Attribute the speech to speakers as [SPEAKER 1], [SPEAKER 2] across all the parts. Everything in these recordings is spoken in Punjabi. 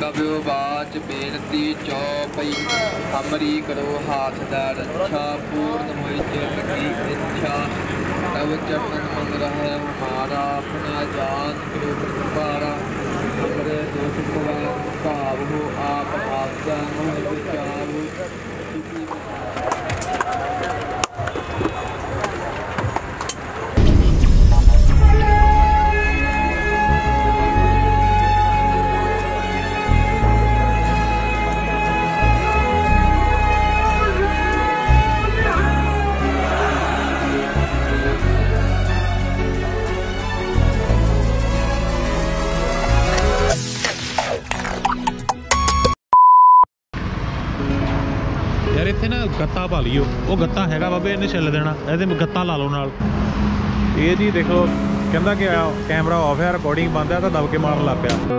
[SPEAKER 1] लव्यो बाच बेनती चौपई हमरी करो हाथ दा रक्षा पूर्ण हुई चिर की इच्छा तब चरण मन रहे हमारा अपना जान करो पारा हमरे दोष भाव हो आप आज्ञा मोह विचारो।
[SPEAKER 2] यार इत्थे ना गत्ता पा लियो, वो गत्ता हैगा बाबे इन्हें छिल देना, ਇਹਦੇ गत्ता ला लो नाल। ਇਹ जी देखो कहता कि कैमरा ऑफ है रिकॉर्डिंग बंद है तो दब के मारन लग पिया।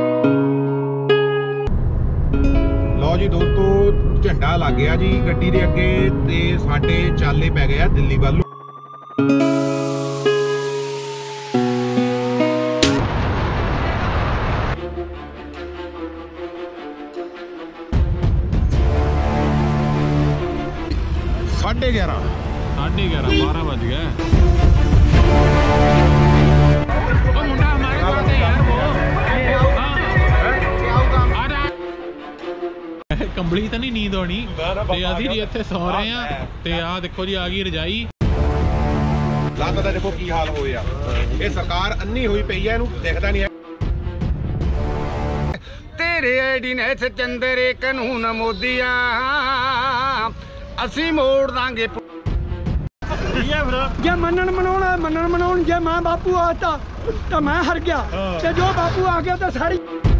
[SPEAKER 3] लो जी दोस्तों झंडा लग गया जी गड्डी दे अगे ते साडे चाले पै गए दिल्ली वाल। साढ़े
[SPEAKER 2] 12 बज गए। कंबली तो नहीं नींद आनी ते असीं जी इत्थे सौ रहे हैं ते आ देखो जी आ गई रजाई।
[SPEAKER 3] लाता दा देखो की हाल होया, ये सरकार अन्नी हुई पई है, इहनूं दिखदा नहीं है।
[SPEAKER 4] तेरे आईडी ने चंदरे कानून मोदिया असीं मोड़ दांगे। जे मनन मनाउण जे मैं बापू आता तो मैं हर गया ते जो बापू आ गया तो सारी।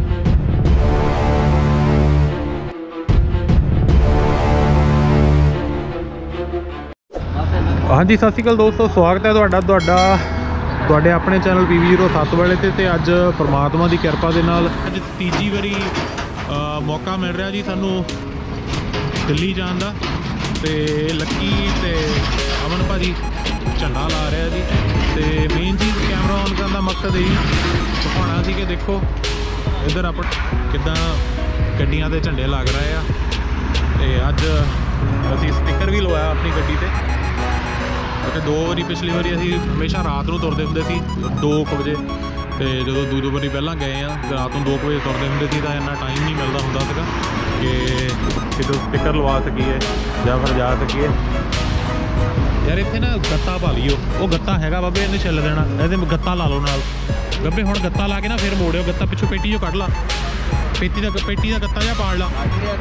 [SPEAKER 2] हाँ जी सत श्री अकाल दोस्तों, स्वागत है तुहाडे अपने चैनल PV07 वाले ते अज परमात्मा की किरपा दे नाल अज तीजी वारी मौका मिल रहा जी सानू दिल्ली जान दा ते लक्की ते अमन भाजी झंडा ला रहा जी। ते मेन चीज़ कैमरा ऑन करने का मकसद यही दिखाना सी कि देखो इधर आप किदां गड्डियां ते झंडे लग रहे हैं। ते अज असीं स्टिकर भी लवाया अपनी गड्डी ते। तो 2 वारी पिछली बारी असीं हमेशा रात को तुरते होंगे सी 2 बजे, तो जो दूसरी बारी पहला गए हैं रात को 2 बजे तुरते होंगे सी, तो इन्ना टाइम नहीं मिलता होंदा सीगा कि कितों स्टिकर लवा सकीए या फिर जा सकीए। यार इत्थे ना गत्ता पा लियो, वो गत्ता हैगा बाबे इन्हें छिल देना, ਇਹਦੇ गत्ता ला लो नाल गब्बे। हुण गत्ता ला के ना फिर मोड़ियो गत्ता पिछों पेटी जो कढ़ ला, पेटी का गत्ता जा पाड़ ला।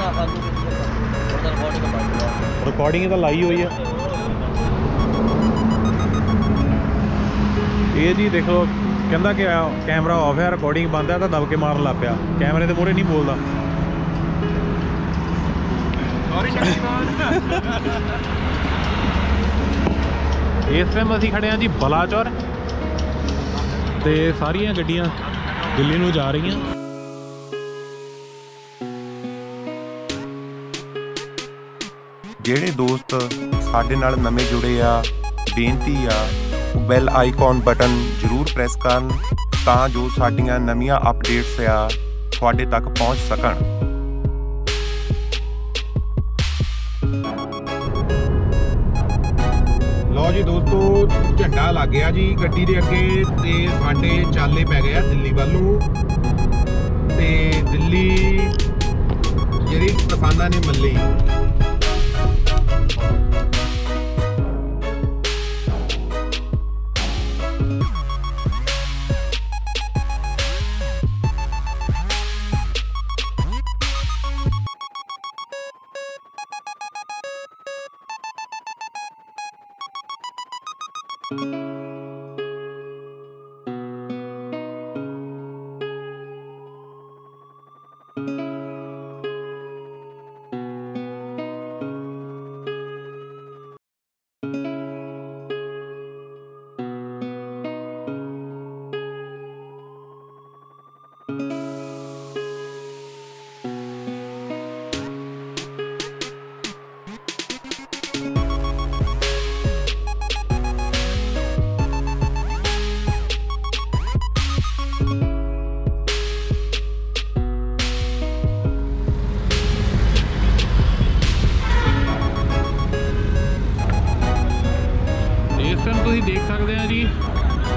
[SPEAKER 2] रिकॉर्डिंग तो लाई हुई है। ये जी देखो कहता कि कैमरा ऑफ है रिकॉर्डिंग बंद है तो दब के मारन लग पिया। कैमरे के मूहरे नहीं बोलता। इस टाइम असीं खड़े हैं जी बलाचौर ते सारियां गड्डियां दिल्ली नूं जा रही हैं।
[SPEAKER 3] ਜਿਹੜੇ ਦੋਸਤ ਸਾਡੇ ਨਾਲ ਨਵੇਂ ਜੁੜੇ ਆ, ਬੇਨਤੀ ਆ ਬੈਲ ਆਈਕਨ ਬਟਨ ਜ਼ਰੂਰ ਪ੍ਰੈਸ ਕਰਨ ਤਾਂ ਜੋ ਸਾਡੀਆਂ ਨਵੀਆਂ ਅਪਡੇਟਸ ਆ ਤੁਹਾਡੇ ਤੱਕ ਪਹੁੰਚ ਸਕਣ। ਲਓ ਜੀ ਦੋਸਤੋ ਝੰਡਾ ਲੱਗ ਗਿਆ ਜੀ ਗੱਡੀ ਦੇ ਅੱਗੇ ਤੇ ਸਾਡੇ ਚਾਲੇ ਪੈ ਗਏ ਆ ਦਿੱਲੀ ਵੱਲ ਨੂੰ। ਤੇ ਦਿੱਲੀ ਜਿਹੜੀ ਕਿਸਾਨਾਂ ਨੇ ਮੱਲੀ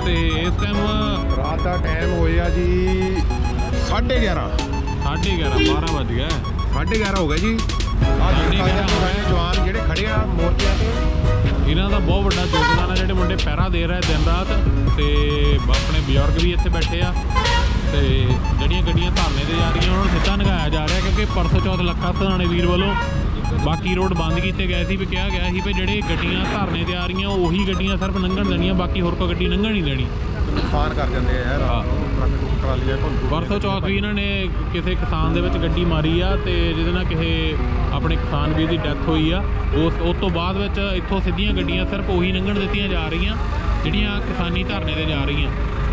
[SPEAKER 2] ਤੇ ਇਸ ਟਾਈਮ
[SPEAKER 3] ਰਾਤ ਦਾ ਟਾਈਮ ਹੋਇਆ ਜੀ 11:30
[SPEAKER 2] 12 ਵੱਜ ਗਿਆ
[SPEAKER 3] 11:30 ਹੋ ਗਿਆ ਜੀ। ਜਵਾਨ ਜਿਹੜੇ ਖੜੇ ਆ ਮੋਰਚਿਆਂ ਤੇ
[SPEAKER 2] ਇਹਨਾਂ ਦਾ ਬਹੁਤ ਵੱਡਾ ਯੋਗਦਾਨ ਆ, ਜਿਹੜੇ ਮੁੰਡੇ ਪਹਿਰਾ ਦੇ ਰਹੇ ਦਿਨ ਰਾਤ, ਤੇ ਆਪਣੇ ਬਜ਼ੁਰਗ ਵੀ ਇੱਥੇ ਬੈਠੇ ਆ। ਤੇ ਜਿਹੜੀਆਂ ਗੱਡੀਆਂ ਧਰਨੇ ਤੇ ਜਾ ਰਹੀਆਂ ਉਹਨਾਂ ਨੂੰ ਸਿੱਧਾ ਨਗਾਇਆ ਜਾ ਰਿਹਾ, ਕਿਉਂਕਿ ਪਰਸੋਂ ਚੌਥ ਲੱਖਾ ਸਧਾਣੇ ਵੀਰ ਵੱਲੋਂ ਬਾਕੀ ਰੋਡ ਬੰਦ ਕੀਤੇ ਗਏ ਸੀ ਵੀ ਕਿਹਾ ਗਿਆ ਸੀ ਵੀ ਜਿਹੜੇ ਗੱਡੀਆਂ ਧਰਨੇ ਤੇ ਆ ਰਹੀਆਂ ਉਹੀ ਗੱਡੀਆਂ ਸਿਰਫ ਲੰਘਣ ਦੇਣੀਆਂ, ਬਾਕੀ ਹੋਰ ਕੋਈ ਗੱਡੀ ਲੰਘਣ ਨਹੀਂ ਦੇਣੀ।
[SPEAKER 3] ਨੁਕਸਾਨ ਕਰ ਜਾਂਦੇ ਆ ਯਾਰ, ਟਰਾਲੀਆਂ
[SPEAKER 2] ਪਰਸੋਂ ਚੌਥ ਵੀ ਇਹਨਾਂ ਨੇ ਕਿਸੇ ਕਿਸਾਨ ਦੇ ਵਿੱਚ ਗੱਡੀ ਮਾਰੀ ਆ, ਤੇ ਜਿਹਦੇ ਨਾਲ ਕਿਸੇ ਆਪਣੇ ਕਿਸਾਨ ਵੀਰ ਦੀ ਡੈਥ ਹੋਈ ਆ। ਉਸ ਤੋਂ ਬਾਅਦ ਵਿੱਚ ਇੱਥੋਂ ਸਿੱਧੀਆਂ ਗੱਡੀਆਂ ਸਿਰਫ ਉਹੀ ਲੰਘਣ ਦਿੱਤੀਆਂ ਜਾ ਰਹੀਆਂ ਜਿਹੜੀਆਂ ਕਿਸਾਨੀ ਧਰਨੇ ਤੇ ਜਾ ਰਹੀਆਂ।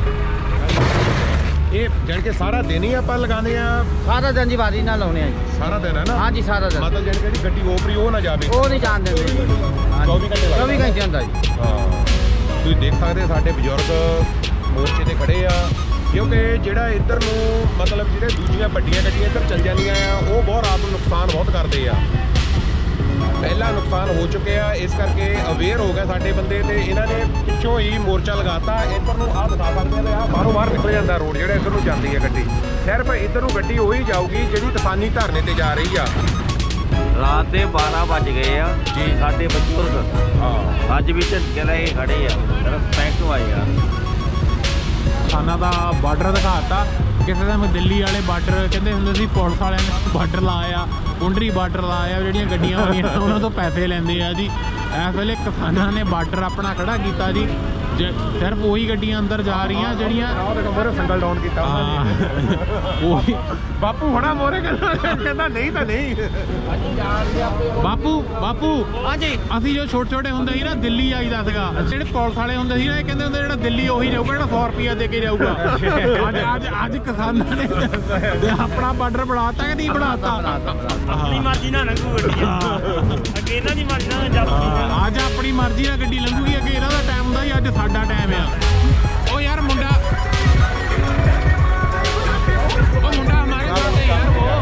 [SPEAKER 3] ਇਹ ਜਾਣ ਕੇ ਸਾਰਾ ਦਿਨ ਹੀ ਆਪਾਂ ਲਗਾਉਂਦੇ ਆ?
[SPEAKER 5] ਸਾਰਾ ਦਿਨ ਜੀ ਵਾਰੀ ਨਾਲ ਲਾਉਣੇ ਆ ਜੀ।
[SPEAKER 3] ਸਾਰਾ ਦਿਨ ਹੈ ਨਾ?
[SPEAKER 5] ਹਾਂਜੀ ਸਾਰਾ ਦਿਨ।
[SPEAKER 3] ਮਤਲਬ ਜਾਣ ਕੇ ਗੱਡੀ ਓਪਰੀ ਉਹ ਨਾ ਜਾਵੇ,
[SPEAKER 5] ਉਹ ਨਹੀਂ ਜਾਣ ਦਿੰਦੇ 24 ਘੰਟੇ ਹੁੰਦਾ ਜੀ।
[SPEAKER 3] ਹਾਂ, ਤੁਸੀਂ ਦੇਖ ਸਕਦੇ ਸਾਡੇ ਬਜ਼ੁਰਗ ਮੋਰਚੇ ਤੇ ਖੜੇ ਆ, ਕਿਉਂਕਿ ਜਿਹੜਾ ਇੱਧਰ ਨੂੰ ਮਤਲਬ ਜਿਹੜੇ ਦੂਜੀਆਂ ਵੱਡੀਆਂ ਗੱਡੀਆਂ ਇੱਧਰ ਚੱਲ ਜਾਂਦੀਆਂ ਆ ਉਹ ਬਹੁਤ ਰਾਤ ਨੂੰ ਨੁਕਸਾਨ ਬਹੁਤ ਕਰਦੇ ਆ। ਪਹਿਲਾਂ ਨੁਕਸਾਨ ਹੋ ਚੁੱਕਿਆ, ਇਸ ਕਰਕੇ ਅਵੇਅਰ ਹੋ ਗਏ ਸਾਡੇ ਬੰਦੇ, ਤੇ ਇਹਨਾਂ ਨੇ ਪਿੱਛੋਂ ਹੀ ਮੋਰਚਾ ਲਗਾਤਾ। ਇੱਧਰ ਨੂੰ ਆਹ ਦਿਖਾ ਸਕਦੇ ਆ, ਬਾਹਰੋਂ ਬਾਹਰ ਨਿਕਲ ਜਾਂਦਾ ਰੋਡ ਜਿਹੜਾ ਇੱਧਰ ਨੂੰ ਜਾਂਦੀ ਹੈ ਗੱਡੀ। ਸਿਰਫ ਇੱਧਰ ਨੂੰ ਗੱਡੀ ਉਹੀ ਜਾਊਗੀ ਜਿਹੜੀ ਕਿਸਾਨੀ ਧਰਨੇ ਤੇ ਜਾ ਰਹੀ ਆ।
[SPEAKER 6] ਰਾਤ ਦੇ 12 ਵੱਜ ਗਏ ਆ ਜੀ। ਸਾਡੇ ਬਜ਼ੁਰਗ
[SPEAKER 3] ਹਾਂ
[SPEAKER 6] ਅੱਜ ਵੀ ਝੰਡੇ ਲੈ ਕੇ ਖੜੇ ਆ, ਰਿਸਪੈਕਟ ਆਏ ਆ।
[SPEAKER 2] ਕਿਸਾਨਾਂ ਦਾ ਬਾਰਡਰ ਦਿਖਾਤਾ। ਕਿਸੇ ਟਾਈਮ ਦਿੱਲੀ ਵਾਲੇ ਬਾਰਡਰ ਕਹਿੰਦੇ ਹੁੰਦੇ ਸੀ ਪੁਲਿਸ ਵਾਲਿਆਂ ਨੇ ਬਾਰਡਰ ਲਾਇਆ, ਕੁੰਡਰੀ ਬਾਰਡਰ ਲਾਇਆ, ਜਿਹੜੀਆਂ ਗੱਡੀਆਂ ਹੋਈਆਂ ਉਹਨਾਂ ਤੋਂ ਪੈਸੇ ਲੈਂਦੇ ਆ ਜੀ। ਇਸ ਵੇਲੇ ਕਿਸਾਨਾਂ ਨੇ ਬਾਰਡਰ ਆਪਣਾ ਖੜਾ ਕੀਤਾ ਜੀ, ਸਿਰਫ ਉਹੀ ਗੱਡੀਆਂ ਅੰਦਰ ਜਾ ਰਹੀਆਂ ਜਿਹੜੀਆਂ
[SPEAKER 3] ਸਿੰਗਲ ਡਾਊਨ ਕੀਤਾ
[SPEAKER 2] ਉਹੀ।
[SPEAKER 3] ਬਾਪੂ ਹੁਣਾ ਮੋਰੇ ਕਹਿੰਦਾ ਨਹੀਂ ਤਾਂ ਨਹੀਂ।
[SPEAKER 2] ਬਾਪੂ
[SPEAKER 5] ਹਾਂਜੀ,
[SPEAKER 2] ਅਸੀਂ ਜੋ ਛੋਟੇ ਹੁੰਦੇ ਸੀ ਨਾ ਦਿੱਲੀ ਆਈਦਾ ਸੀਗਾ, ਜਿਹੜੇ ਪੁਲਿਸ ਵਾਲੇ ਹੁੰਦੇ ਸੀ ਨਾ ਇਹ ਕਹਿੰਦੇ ਹੁੰਦੇ ਜਿਹੜਾ ਦਿੱਲੀ ਉਹੀ ਜਾਊਗਾ ਜਿਹੜਾ 100 ਰੁਪਇਆ ਦੇ ਕੇ ਜਾਊਗਾ। ਅੱਜ ਕਿਸਾਨਾਂ ਨੇ ਆਪਣਾ ਬਾਰਡਰ ਬਣਾਤਾ ਕਿ ਨਹੀਂ ਬਣਾਤਾ?
[SPEAKER 5] ਆਪਣੀ ਮਰਜ਼ੀ ਨਾਲ ਲੰਘੂ ਗੱਡੀਆਂ, ਅੱਗੇ ਇਹਨਾਂ ਦੀ ਮਰਜ਼ੀ ਨਾਲ ਜਾਂਦੀ।
[SPEAKER 2] ਅੱਜ ਆਪਣੀ ਮਰਜ਼ੀ ਨਾਲ ਗੱਡੀ ਲੰਘੂਗੀ, ਅੱਗੇ ਇਹਨਾਂ ਦਾ ਟਾਈਮ ਹੁੰਦਾ ਸੀ, ਅੱਜ ਸਾਡਾ ਟਾਈਮ ਆ। ਉਹ ਯਾਰ ਮੁੰਡਾ ਹਮਾਰੇ ਸਾਥ ਹੈ ਯਾਰ, ਉਹ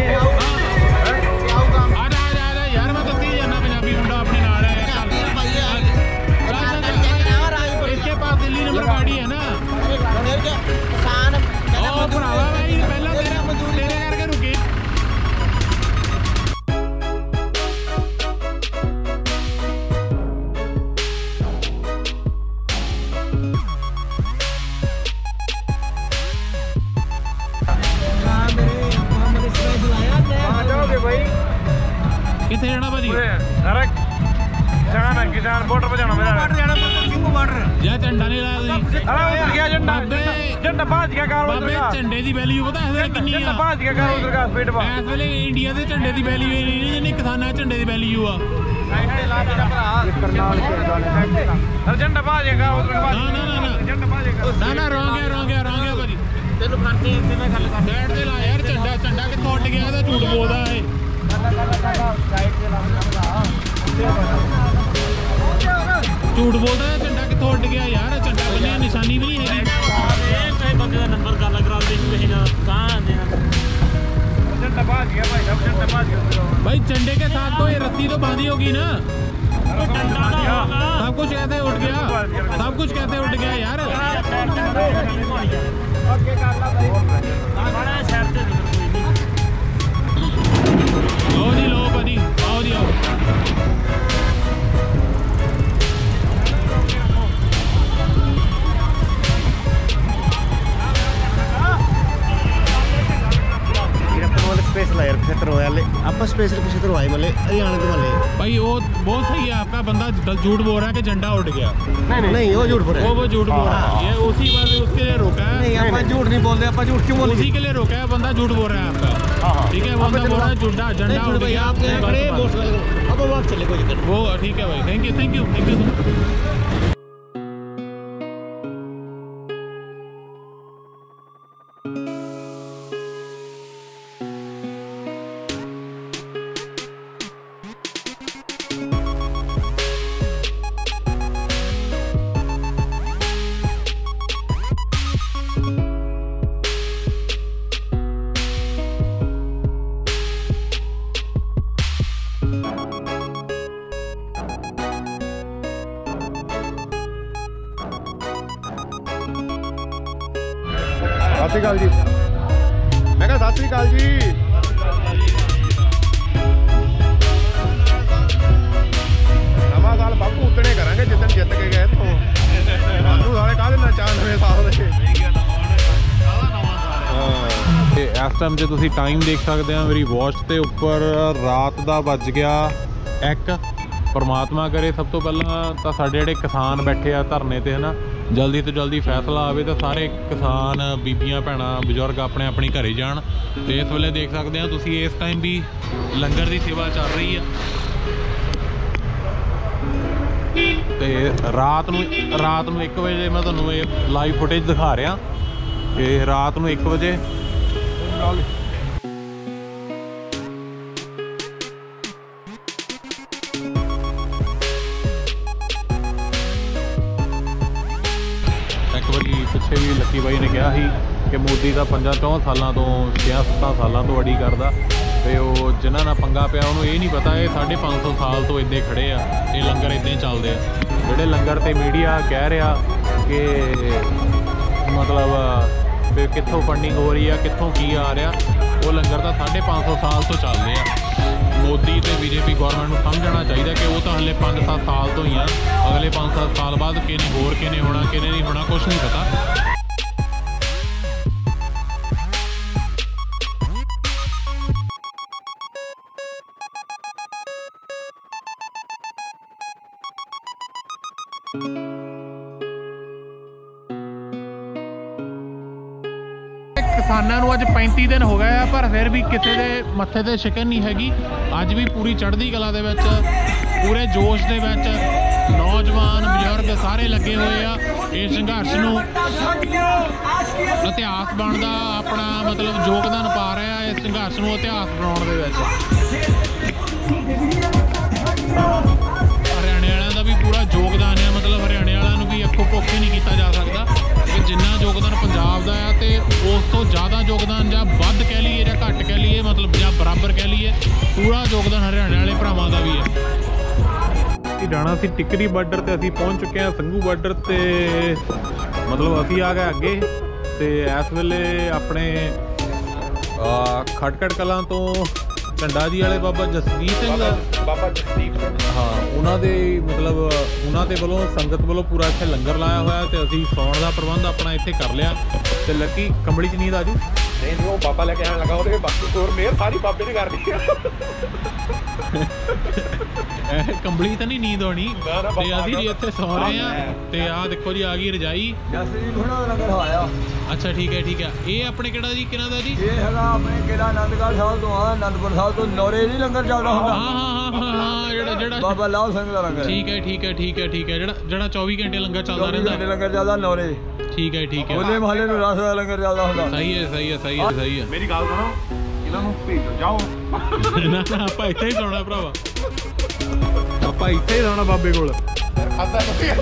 [SPEAKER 2] ਆ ਯਾਰ ਮੈਂ ਦੱਸੀ ਜਾਂਦਾ ਪੰਜਾਬੀ ਮੁੰਡਾ ਆਪਣੇ ਨਾਲ ਹੈ। इसके पास दिल्ली नंबर गाड़ी है ना? ओ भरावा भाई पहला तेरे करके रुके। कितने जाना भाजी?
[SPEAKER 6] ਜਾਣਾ ਕਿਸਾਨ ਬਾਰਡਰ 'ਤੇ ਜਾਣਾ ਮੇਰਾ।
[SPEAKER 5] ਬਾਰਡਰ ਜਾਣਾ ਕਿੰਗੂ ਬਾਰਡਰ।
[SPEAKER 2] ਯਾ ਝੰਡਾ ਨਹੀਂ ਲਾਇਆ ਤੁਸੀਂ?
[SPEAKER 6] ਉਧਰ ਗਿਆ ਝੰਡਾ ਭੱਜ ਗਿਆ ਕਾਰ ਉਧਰ
[SPEAKER 2] ਬਾਬੇ
[SPEAKER 6] ਗਿਆ।
[SPEAKER 2] ਝੰਡੇ ਦੀ ਵੈਲਿਊ ਪਤਾ ਇਸ ਵੇਲੇ ਕਿੰਨੀ ਆ?
[SPEAKER 6] ਭੱਜ ਗਿਆ ਕਾਰ ਉਧਰ ਗਿਆ ਸਪੀਡ ਪਾ।
[SPEAKER 2] ਇਸ ਵੇਲੇ ਇੰਡੀਆ ਦੇ ਝੰਡੇ ਦੀ ਵੈਲਿਊ ਨਹੀਂ ਜਿੰਨੀ ਕਿਸਾਨਾਂ ਦੇ ਝੰਡੇ ਦੀ ਵੈਲਿਊ ਆ।
[SPEAKER 6] ਝੰਡਾ ਭੱਜ ਗਿਆ ਉਧਰ
[SPEAKER 2] ਨਾ ਰੋਂਗ ਗਿਆ ਭਾਜੀ।
[SPEAKER 5] ਤੈਨੂੰ ਫਰਤੀ ਤੇ ਮੈਂ ਗੱਲ ਕਰ
[SPEAKER 2] ਸਾਈਡ ਤੇ ਲਾ ਯਾਰ, ਝੰਡਾ ਕਿੱਥੋਂ ਉੱਡ ਗਿਆ? ਇਹਦਾ ਝੂਠ ਬੋਲਦਾ ਏ। ਝੂਠ ਬੋਲਦਾ ਹੈ, ਝੰਡਾ ਕਿੱਥੋਂ ਉੱਡ ਗਿਆ ਯਾਰ? ਝੰਡਾ ਬੰਨਿਆ ਨਿਸ਼ਾਨੀ ਵੀ ਨਹੀਂ ਹੈਗੀ।
[SPEAKER 5] ਇਹ ਬੰਦੇ ਦਾ ਨੰਬਰ ਗੱਲ ਕਰਾ ਦੇ ਕਿਸੇ ਨਾਲ ਕਹਾਂ ਆਂਦੇ ਹਨ।
[SPEAKER 6] ਝੰਡਾ ਭੱਜ ਗਿਆ ਭਾਈ ਸਾਹਿਬ, ਝੰਡਾ ਭੱਜ ਗਿਆ।
[SPEAKER 2] भाई झंडे के साथ तो ये रस्सी तो बांधी होगी ना? सब कुछ कैसे उठ गया? सब कुछ कैसे उठ गया यार? आओ जी लो भाजी, आओ जी आओ। भाई वो बहुत सही है आपका बंदा, झूठ बोल रहा है कि झंडा उड़ गया।
[SPEAKER 5] नहीं वो झूठ बोल रहा है।
[SPEAKER 2] वो झूठ बोल रहा है, ये उसी बात उसके लिए रोका है।
[SPEAKER 5] नहीं आप झूठ नहीं बोल रहे, आप झूठ क्यों बोल रहे?
[SPEAKER 2] उसी के लिए रोका है, बंदा झूठ बोल रहा है आपका। ठीक है, बंदा बोल रहा है झंडा उड़ गया।
[SPEAKER 5] अब वो चले कोई दिक्कत।
[SPEAKER 2] वो ठीक है भाई, थैंक यू।
[SPEAKER 3] ਸਤਿ ਸ਼੍ਰੀ ਅਕਾਲ ਜੀ। ਮੈਂ ਕਿਹਾ ਸਤਿ ਸ਼੍ਰੀ ਅਕਾਲ ਜੀ। ਨਵਾਂ ਸਾਲ ਬਾਪੂ ਉਤਣੇ ਕਰਾਂਗੇ ਜਿੱਦਣ ਜਿੱਤ ਕੇ ਗਏ ਇੱਥੋਂ। ਸਾਨੂੰ ਸਾਰੇ ਕਾਹਦੇ ਨਾਲ ਚਾਹ ਨਵੇਂ ਸਾਲ ਦੇ।
[SPEAKER 2] ਤੇ ਇਸ ਟਾਈਮ ਜੇ ਤੁਸੀਂ ਟਾਈਮ ਦੇਖ ਸਕਦੇ ਆ ਮੇਰੀ ਵਾਚ ਤੇ ਉੱਪਰ ਰਾਤ ਦਾ ਵੱਜ ਗਿਆ 1। ਪਰਮਾਤਮਾ ਕਰੇ ਸਭ ਤੋਂ ਪਹਿਲਾਂ ਤਾਂ ਸਾਡੇ ਜਿਹੜੇ ਕਿਸਾਨ ਬੈਠੇ ਆ ਧਰਨੇ ਤੇ ਹਨਾ ਜਲਦੀ ਤੋਂ ਜਲਦੀ ਫੈਸਲਾ ਆਵੇ ਤਾਂ ਸਾਰੇ ਕਿਸਾਨ ਬੀਬੀਆਂ ਭੈਣਾਂ ਬਜ਼ੁਰਗ ਆਪਣੇ ਆਪਣੀ ਘਰੇ ਜਾਣ। ਤੇ ਇਸ ਵੇਲੇ ਦੇਖ ਸਕਦੇ ਆ ਤੁਸੀਂ ਇਸ ਟਾਈਮ ਵੀ ਲੰਗਰ ਦੀ ਸੇਵਾ ਚੱਲ ਰਹੀ ਆ। ਤੇ ਰਾਤ ਨੂੰ 1 ਵਜੇ ਮੈਂ ਤੁਹਾਨੂੰ ਇਹ ਲਾਈਵ ਫੁਟੇਜ ਦਿਖਾ ਰਿਹਾ ਕਿ ਰਾਤ ਨੂੰ 1 ਵਜੇ ਪਿੱਛੇ ਵੀ ਲੱਕੀ ਬਾਈ ਨੇ ਕਿਹਾ ਸੀ ਕਿ ਮੋਦੀ ਦਾ 5-4 ਸਾਲਾਂ ਤੋਂ 6-7 ਸਾਲਾਂ ਤੋਂ ਅੜੀ ਕਰਦਾ ਤੇ ਉਹ ਜਿਨ੍ਹਾਂ ਨਾਲ ਪੰਗਾ ਪਿਆ ਉਹਨੂੰ ਇਹ ਨਹੀਂ ਪਤਾ ਇਹ 550 ਸਾਲ ਤੋਂ ਇੱਦਾਂ ਖੜੇ ਆ। ਇਹ ਲੰਗਰ ਇੱਦਾਂ ਹੀ ਚੱਲਦੇ ਆ। ਜਿਹੜੇ ਲੰਗਰ ਤੇ ਮੀਡੀਆ ਕਹਿ ਰਿਹਾ ਕਿ ਮਤਲਬ ਵੀ ਕਿੱਥੋਂ ਫੰਡਿੰਗ ਹੋ ਰਹੀ ਆ ਕਿੱਥੋਂ ਕੀ ਆ ਰਿਹਾ, ਉਹ ਲੰਗਰ ਤਾਂ 550 ਸਾਲ ਤੋਂ ਚੱਲਦੇ ਆ। ਮੋਦੀ ਤੇ ਬੀਜੇਪੀ ਗੌਰਮੈਂਟ ਨੂੰ ਸਮਝਣਾ ਚਾਹੀਦਾ ਕਿ ਉਹ ਤਾਂ ਹਲੇ 5-7 ਸਾਲ ਤੋਂ ਹੀ ਆ। ਅਗਲੇ 5-7 ਸਾਲ ਬਾਅਦ ਕਿਹਨੇ ਹੋਰ ਕਿਹਨੇ ਹੋਣਾ ਕਿਹਨੇ ਨਹੀਂ ਹੋਣਾ ਕੁਛ ਨਹੀਂ ਪਤਾ। ਕਿਸਾਨਾਂ ਨੂੰ ਅੱਜ 35 ਦਿਨ ਹੋ ਗਏ ਆ ਪਰ ਫਿਰ ਵੀ ਕਿਸੇ ਦੇ ਮੱਥੇ ਤੇ ਸ਼ਿਕਨ ਨਹੀਂ ਹੈਗੀ। ਅੱਜ ਵੀ ਪੂਰੀ ਚੜ੍ਹਦੀ ਕਲਾ ਦੇ ਵਿੱਚ ਪੂਰੇ ਜੋਸ਼ ਦੇ ਵਿੱਚ ਨੌਜਵਾਨ ਬਜ਼ੁਰਗ ਸਾਰੇ ਲੱਗੇ ਹੋਏ ਆ ਇਸ ਸੰਘਰਸ਼ ਨੂੰ ਇਤਿਹਾਸ ਬਣਦਾ ਆਪਣਾ ਮਤਲਬ ਯੋਗਦਾਨ ਪਾ ਰਿਹਾ ਇਸ ਸੰਘਰਸ਼ ਨੂੰ ਇਤਿਹਾਸ ਬਣਾਉਣ ਦੇ ਵਿੱਚ। ਹਰਿਆਣੇ ਵਾਲਿਆਂ ਦਾ ਵੀ ਪੂਰਾ ਯੋਗਦਾਨ ਹੈ। ਮਤਲਬ ਹਰਿਆਣੇ ਵਾਲਿਆਂ ਨੂੰ ਵੀ ਅੱਖੋਂ ਪੋਖੇ ਨਹੀਂ ਕੀਤਾ ਜਾ ਸਕਦਾ ਕਿ ਜਿੰਨਾ ਯੋਗਦਾਨ ਪੰਜਾਬ ਦਾ ਆ ਤੇ ਉਸ ਤੋਂ ਜ਼ਿਆਦਾ ਯੋਗਦਾਨ ਜਾਂ ਵੱਧ ਕਹਿ ਲਈਏ ਜਾਂ ਘੱਟ ਕਹਿ ਲਈਏ ਮਤਲਬ ਜਾਂ ਬਰਾਬਰ ਕਹਿ ਲਈਏ ਪੂਰਾ ਯੋਗਦਾਨ ਹਰਿਆਣੇ ਵਾਲੇ ਭਰਾਵਾਂ ਦਾ ਵੀ ਹੈ। ਅਸੀਂ ਜਾਣਾ ਸੀ ਟਿਕਰੀ ਬਾਰਡਰ ਤੇ ਅਸੀਂ ਪਹੁੰਚ ਚੁੱਕੇ ਹਾਂ ਸੰਘੂ ਬਾਰਡਰ ਤੇ ਮਤਲਬ ਅਸੀਂ ਆ ਗਏ ਅੱਗੇ। ਤੇ ਇਸ ਵੇਲੇ ਆਪਣੇ ਖਟਕੜ ਕਲਾਂ ਤੋਂ ਝੰਡਾ ਜੀ ਵਾਲੇ ਬਾਬਾ ਜਸਦੀਪ ਸਿੰਘ ਹਾਂ ਉਹਨਾਂ ਦੇ ਮਤਲਬ ਉਹਨਾਂ ਦੇ ਵੱਲੋਂ ਸੰਗਤ ਵੱਲੋਂ ਪੂਰਾ ਇੱਥੇ ਲੰਗਰ ਲਾਇਆ ਹੋਇਆ ਤੇ ਅਸੀਂ ਸੌਣ ਦਾ ਪ੍ਰਬੰਧ ਆਪਣਾ ਇੱਥੇ ਕਰ ਲਿਆ। ਤੇ ਲੱਕੀ ਕੰਬਲੀ 'ਚ ਨੀਂਦ ਆਜੂ
[SPEAKER 3] ਨਹੀਂ ਉਹ ਬਾਬਾ ਲੈ ਕੇ ਆਣ ਲੱਗਾ ਉਹਦੇ ਬਾਕੀ ਹੋਰ ਮਿਹਰ ਸਾਰੀ ਬਾਬੇ ਨੇ ਕਰਨੀ ਆ।
[SPEAKER 2] ਕੰਬਲੀ ਤਾਂ ਨਹੀਂ ਨੀਂਦ ਆਉਣੀ ਤੇ ਅਸੀਂ ਜੀ ਇੱਥੇ ਸੌ ਰਹੇ ਆ। ਤੇ ਆਹ ਦੇਖੋ ਜੀ ਆ ਗਈ ਰਜਾਈ। ਅੱਛਾ ਠੀਕ ਹੈ ਇਹ ਆਪਣੇ ਕਿਹੜਾ ਜੀ ਕਿਹਨਾਂ ਦਾ ਜੀ?
[SPEAKER 7] ਇਹ ਹੈਗਾ ਆਪਣੇ ਕਿਹੜਾ ਆਨੰਦਗੜ੍ਹ ਸਾਹਿਬ ਤੋਂ ਆ ਅਨੰਦਪੁਰ ਸਾਹਿਬ ਤੋਂ ਨੌਰੇ ਨਹੀਂ ਲੰਗਰ ਚੱਲਦਾ ਹੁੰਦਾ।
[SPEAKER 2] ਹਾਂ ਜਿਹੜਾ
[SPEAKER 7] ਬਾਬਾ ਲਾਲ ਸਿੰਘ ਦਾ ਲੰਗਰ।
[SPEAKER 2] ਠੀਕ ਹੈ ਜਿਹੜਾ 24 ਘੰਟੇ ਲੰਗਰ ਚੱਲਦਾ ਰਹਿੰਦਾ।
[SPEAKER 7] 24 ਘੰਟੇ ਲੰਗਰ ਚੱਲਦਾ ਨੌਰੇ।
[SPEAKER 2] ਠੀਕ ਹੈ
[SPEAKER 7] ਹੋਲੇ ਮਹੱਲੇ ਨੂੰ ਰਸ ਦਾ ਲੰਗਰ ਚੱਲਦਾ ਹੁੰਦਾ।
[SPEAKER 2] ਸਹੀ ਹੈ।
[SPEAKER 3] ਮੇਰੀ ਗੱਲ ਸੁਣੋ ਇਹਨਾਂ ਨੂੰ ਭੇਜੋ ਜਾਓ।
[SPEAKER 2] ਨਾ ਆਪਾਂ ਇੱਥੇ ਹੀ ਸੌਣਾ ਭਰਾਵਾ ਆਪਾਂ ਇੱਥੇ ਹੀ ਸੌਣਾ ਬਾਬੇ ਕੋਲ।
[SPEAKER 3] ਖਾਦਾ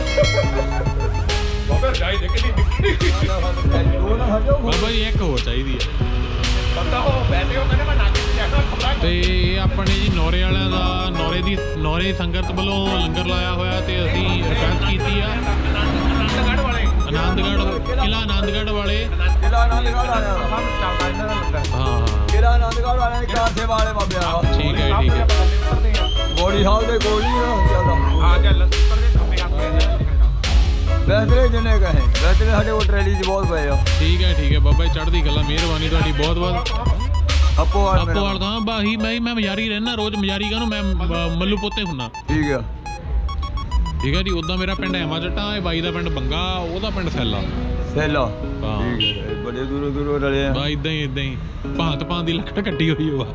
[SPEAKER 3] ਬਾਬਾ ਰਜਾਈ ਦੇ ਕਿੰਨੀ ਨਿੱਕੀ
[SPEAKER 2] ਬਾਬਾ ਜੀ ਇੱਕ ਹੋਰ ਚਾਹੀਦੀ ਹੈ
[SPEAKER 3] ਪਤਾ ਹੋ ਵੈਸੇ ਉਹ ਕਹਿੰਦੇ ਮੈਂ ਨਾਕੇ ਤੇ ਜਾਣਾ ਖਬਰਾਂ।
[SPEAKER 2] ਤੇ ਇਹ ਆਪਣੇ ਜੀ ਨੌਰੇ ਵਾਲਿਆਂ ਦਾ ਨੌਰੇ ਸੰਗਤ ਵੱਲੋਂ ਲੰਗਰ ਲਾਇਆ ਹੋਇਆ ਤੇ ਅਸੀਂ ਰਿਕਵੈਸਟ ਕੀਤੀ ਆ
[SPEAKER 3] ਆਨੰਦਗੜ੍ਹ ਵਾਲੇ
[SPEAKER 2] ਕਿਲ੍ਹਾ ਆਨੰਦਗੜ੍ਹ ਵਾਲੇ
[SPEAKER 7] ਕਿਲ੍ਹਾ ਆਨੰਦਗੜ੍ਹ ਵਾਲਿਆਂ ਦਾ
[SPEAKER 3] ਚੱਲਦਾ ਇਹਨਾਂ ਦਾ ਲੰਗਰ।
[SPEAKER 2] ਹਾਂ
[SPEAKER 7] ਕਿਲ੍ਹਾ ਆਨੰਦਗੜ੍ਹ ਵਾਲਿਆਂ ਦੇ ਕਾਰ ਸੇਵਾ ਵਾਲੇ ਬਾਬੇ ਆ।
[SPEAKER 2] ਠੀਕ ਹੈ
[SPEAKER 7] ਬੋੜੀ ਸਾਹਿਬ ਦੇ ਕੋਲ ਹੀ ਚੱਲਦਾ।
[SPEAKER 3] ਆ ਚੱਲ ਉੱਤਰ ਦੇ ਖੱਬੇ ਹੱਥ
[SPEAKER 7] ਬੈਸਰੇ ਜਿੰਨੇ ਕਹੇ ਬੈਸਰੇ ਸਾਡੇ ਕੋਲ ਟਰੈਲੀ 'ਚ ਬਹੁਤ ਪਏ ਆ।
[SPEAKER 2] ਠੀਕ ਹੈ ਬਾਬਾ ਜੀ ਚੜ੍ਹਦੀ ਕਲਾ ਮਿਹਰਬਾਨੀ ਤੁਹਾਡੀ ਬਹੁਤ
[SPEAKER 7] ਆਪੋਵਾਲ
[SPEAKER 2] ਤਾਂ ਬਾਹੀ ਮੈਂ ਮਜ਼ਾਰੀ ਰਹਿਣਾ ਰੋਜ਼ ਮਜ਼ਾਰੀ ਕਾਹਨੂੰ ਮੈਂ ਮੱਲੂ ਪੋਤੇ ਹੁੰਨਾ।
[SPEAKER 7] ਠੀਕ ਆ
[SPEAKER 2] ਜੀ ਉੱਦਾਂ ਮੇਰਾ ਪਿੰਡ ਐਮਾ ਜੱਟਾਂ ਇਹ ਬਾਈ ਦਾ ਪਿੰਡ ਬੰਗਾ ਉਹਦਾ ਪਿੰਡ ਸੈਲਾ।
[SPEAKER 7] ਸੈਲਾ
[SPEAKER 2] ਹਾਂ
[SPEAKER 7] ਠੀਕ ਹੈ ਬੜੇ ਦੂਰੋਂ ਰਲੇ ਆ
[SPEAKER 2] ਬਾ ਇਦਾਂ ਹੀ ਭਾਂਤ ਦੀ ਲੱਕੜ ਕੱਟੀ ਹੋਈ ਹੋਆ।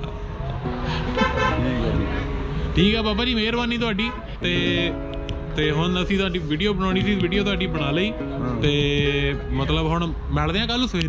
[SPEAKER 2] ਠੀਕ ਆ ਬਾਬਾ ਜੀ ਮਿਹਰਬਾਨੀ ਤੁਹਾਡੀ। ਤੇ ਹੁਣ ਅਸੀਂ ਤੁਹਾਡੀ ਵੀਡੀਓ ਬਣਾਉਣੀ ਸੀ ਵੀਡੀਓ ਤੁਹਾਡੀ ਬਣਾ ਲਈ ਤੇ ਮਤਲਬ ਹੁਣ ਮਿਲਦੇ ਆ ਕੱਲ ਸਵੇਰੇ।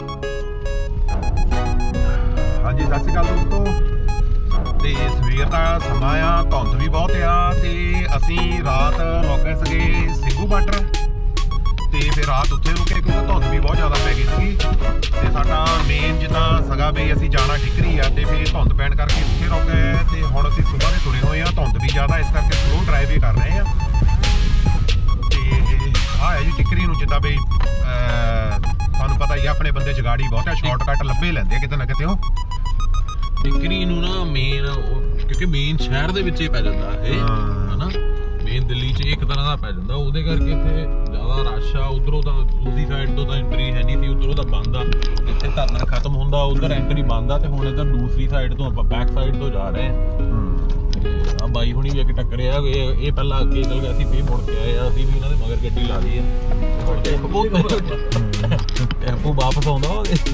[SPEAKER 3] ਸਤਿ ਸ਼੍ਰੀ ਅਕਾਲ ਦੋਸਤੋ। ਤੇ ਸਵੇਰ ਦਾ ਸਮਾਂ ਆ, ਧੁੰਦ ਵੀ ਬਹੁਤ ਆ ਤੇ ਅਸੀਂ ਰਾਤ ਰੁਕ ਗਏ ਸੀਗੇ ਸਿੰਘੂ ਬਾਰਡਰ ਤੇ ਫਿਰ ਰਾਤ ਉੱਥੇ ਰੁਕੇ ਕਿਉਂਕਿ ਧੁੰਦ ਵੀ ਬਹੁਤ ਜ਼ਿਆਦਾ ਪੈ ਗਈ ਸੀਗੀ ਤੇ ਸਾਡਾ ਮੇਨ ਜਿੱਦਾਂ ਸਗਾ ਵੀ ਅਸੀਂ ਜਾਣਾ ਠਿਕਰੀ ਆ ਤੇ ਫਿਰ ਧੁੰਦ ਪੈਣ ਕਰਕੇ ਉੱਥੇ ਰੁਕ ਗਏ ਤੇ ਹੁਣ ਅਸੀਂ ਸੁਬਾਹ ਦੇ ਤੁਰੇ ਹੋਏ ਆ। ਧੁੰਦ ਵੀ ਜ਼ਿਆਦਾ ਇਸ ਕਰਕੇ ਸਲੋ ਡਰਾਈਵ ਹੀ ਕਰ ਰਹੇ ਆ ਤੇ ਆ ਹੈ ਜੀ ਠਿਕਰੀ ਨੂੰ ਜਿੱਦਾਂ ਵੀ ਤੁਹਾਨੂੰ ਪਤਾ ਹੀ ਆ ਆਪਣੇ ਬੰਦੇ ਜਗਾੜੀ ਬਹੁਤ ਆ, ਸ਼ਾਰਟਕਟ ਲੱਭੇ ਲੈਂਦੇ ਕਿਤੇ ਨਾ ਕਿਤੇ ਉਹ
[SPEAKER 2] ਟਿਕਰੀ ਨੂੰ ਨਾ ਮੇਨ ਕਿਉਂਕਿ ਮੇਨ ਸ਼ਹਿਰ ਦੇ ਵਿੱਚ ਹੀ ਪੈ ਜਾਂਦਾ ਇਹ ਹਨਾ, ਮੇਨ ਦਿੱਲੀ 'ਚ ਇੱਕ ਤਰ੍ਹਾਂ ਦਾ ਪੈ ਜਾਂਦਾ ਉਹਦੇ ਕਰਕੇ ਇੱਥੇ ਜ਼ਿਆਦਾ ਰਸ਼ ਆ। ਉਧਰੋਂ ਤਾਂ ਦੂਸਰੀ ਸਾਈਡ ਤੋਂ ਤਾਂ ਐਂਟਰੀ ਹੈ ਨਹੀਂ ਸੀ, ਉਧਰੋਂ ਤਾਂ ਬੰਦ ਆ, ਜਿੱਥੇ ਧਰਨਾ ਖਤਮ ਹੁੰਦਾ ਉਧਰ ਐਂਟਰੀ ਬੰਦ ਆ ਤੇ ਹੁਣ ਇੱਧਰ ਦੂਸਰੀ ਸਾਈਡ ਤੋਂ ਆਪਾਂ ਬੈਕ ਸਾਈਡ ਤੋਂ ਜਾ ਰਹੇ ਹਾਂ। ਆ ਬਾਈ ਹੁਣੀ ਵੀ ਅੱਗੇ ਟੱਕਰਿਆ, ਇਹ ਪਹਿਲਾਂ ਅੱਗੇ ਚੱਲ ਗਿਆ ਸੀ ਫੇਰ ਮੁੜ ਕੇ ਆਏ ਆ, ਅਸੀਂ ਵੀ ਇਹਨਾਂ ਦੇ ਮਗਰ ਗੱਡੀ ਲਾ ਲਈ ਆ। ਟੈਂਪੂ ਵਾਪਸ ਆਉਂਦਾ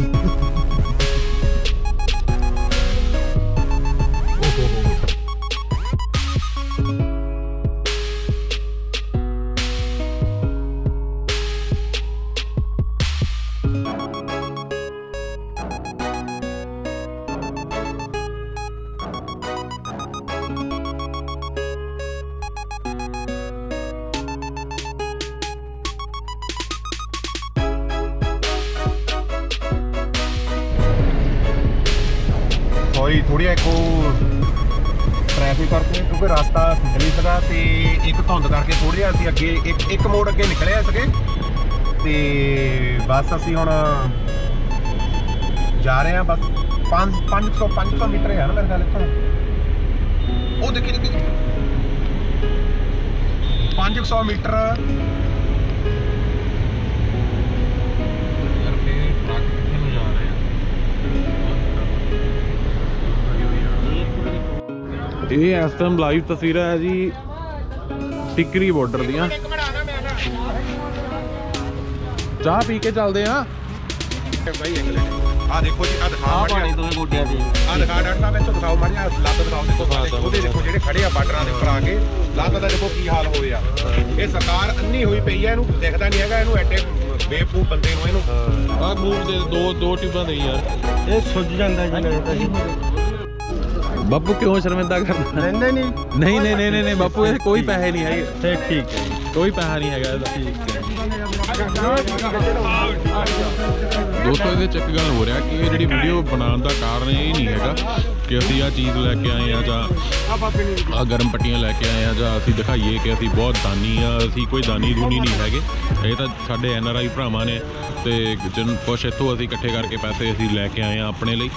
[SPEAKER 3] ਥੋੜੀ ਇੱਕ ਟ੍ਰੈਫਿਕ ਕਰਕੇ ਕਿਉਂਕਿ ਰਸਤਾ ਨਹੀਂ ਸੀਗਾ ਤੇ ਇੱਕ ਧੁੰਦ ਕਰਕੇ ਥੋੜਾ ਜਿਹਾ ਅਸੀਂ ਅੱਗੇ ਇੱਕ ਮੋੜ ਅੱਗੇ ਨਿਕਲਿਆ ਸੀਗੇ ਤੇ ਬਸ ਅਸੀਂ ਹੁਣ ਜਾ ਰਹੇ ਹਾਂ। ਬਸ 500 ਮੀਟਰ ਹੈ ਨਾ ਮੇਰੇ ਖਿਆਲ ਇੱਥੋਂ, ਉਹ ਦੇਖੀ 500 ਮੀਟਰ ਇਹ ਇਸ ਟਾਈਮ ਲਾਈਵ ਤਸਵੀਰਾਂ ਹੈ ਜੀ ਟਿਕਰੀ ਬਾਰਡਰ ਦੀਆਂ। ਚਾਹ ਪੀ ਕੇ ਚੱਲਦੇ ਆ ਬਾਈ। ਆ ਦੇਖੋ ਜੀ, ਆ ਦਿਖਾਓ ਪਾਣੀ ਤੋਂ ਗੋਡਿਆਂ ਦੀ, ਆ ਦਿਖਾ ਡਾਕਟਰ ਸਾਹਿਬ ਇੱਥੋਂ ਦਿਖਾਓ ਮਾੜੀਆਂ ਲੱਤ ਦਿਖਾਓ, ਦੇਖੋ ਉਹਦੇ ਦੇਖੋ ਜਿਹੜੇ ਖੜੇ ਆ ਬਾਰਡਰਾਂ ਦੇ ਉੱਪਰ ਆ ਕੇ ਲੱਤ ਦਾ ਦੇਖੋ ਕੀ ਹਾਲ ਹੋਏ ਆ। ਇਹ ਸਰਕਾਰ ਅੰਨੀ ਹੋਈ ਪਈ ਆ, ਇਹਨੂੰ ਦਿਖਦਾ ਨਹੀਂ ਹੈਗਾ, ਇਹਨੂੰ ਐਡੇ ਬੇਵਕੂਫ ਬੰਦੇ ਨੂੰ ਇਹਨੂੰ ਆ ਮੂਵ ਦੇ ਦੋ ਟਿਊਬਾਂ ਦੇ ਯਾਰ ਇਹ ਸੁੱਜ ਜਾਂਦਾ ਜੀ। ਬਾਪੂ ਕਿਉਂ ਸ਼ਰਮਿੰਦਾ ਕਰਦਾ ਰਹਿੰਦਾ ਨਹੀਂ ਬਾਪੂ ਇਹ ਕੋਈ ਪੈਸੇ ਨਹੀਂ ਹੈਗੇ ਤੇ ਠੀਕ ਹੈ ਕੋਈ ਪੈਸਾ ਨਹੀਂ ਹੈਗਾ ਇਹਦਾ ਠੀਕ ਹੈ। ਦੋਸਤੋ ਇਹਦੇ ਚ ਇੱਕ ਗੱਲ ਹੋ ਰਿਹਾ ਕਿ ਇਹ ਜਿਹੜੀ ਵੀਡੀਓ ਬਣਾਉਣ ਦਾ ਕਾਰਨ ਇਹ ਨਹੀਂ ਹੈਗਾ ਕਿ ਅਸੀਂ ਆਹ ਚੀਜ਼ ਲੈ ਕੇ ਆਏ ਆ ਜਾਂ ਆਹ ਗਰਮ ਪੱਟੀਆਂ ਲੈ ਕੇ ਆਏ ਆ ਜਾਂ ਅਸੀਂ ਦਿਖਾਈਏ ਕਿ ਅਸੀਂ ਬਹੁਤ ਦਾਨੀ ਆ। ਅਸੀਂ ਕੋਈ ਦਾਨੀ ਦੂਨੀ ਨਹੀਂ ਹੈਗੇ, ਇਹ ਤਾਂ ਸਾਡੇ NRI ਭਰਾਵਾਂ ਨੇ ਤੇ ਕੁਛ ਇੱਥੋਂ ਅਸੀਂ ਇਕੱਠੇ ਕਰਕੇ ਪੈਸੇ ਅਸੀਂ ਲੈ ਕੇ ਆਏ ਆ ਆਪਣੇ ਲਈ।